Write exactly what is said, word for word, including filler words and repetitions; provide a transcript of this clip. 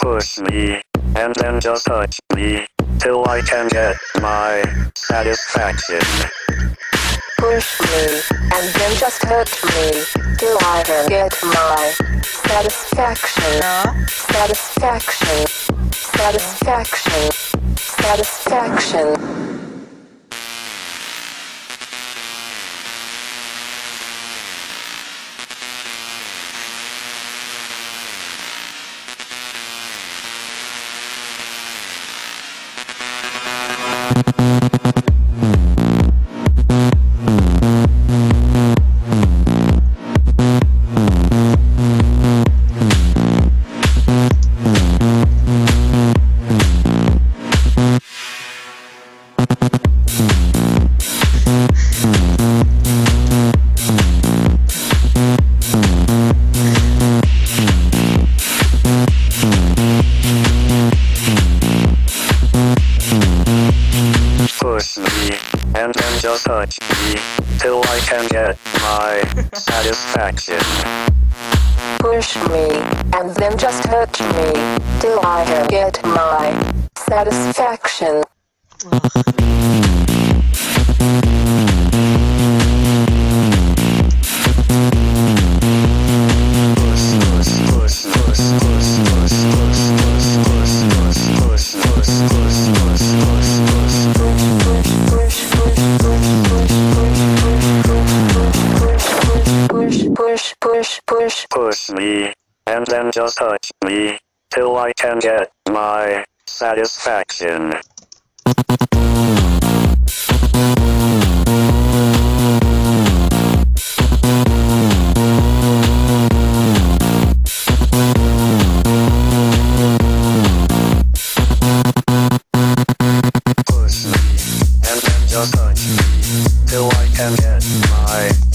Push me, and then just touch me, till I can get my satisfaction. Push me, and then just hurt me, till I can get my satisfaction. Satisfaction. Satisfaction. Satisfaction. Push me, and then just touch me, till I can get my satisfaction. Push me, and then just hurt me, till I can get my satisfaction. Push, push, push. Push me, and then just touch me, till I can get my satisfaction. Push me, and then just touch me, till I can get my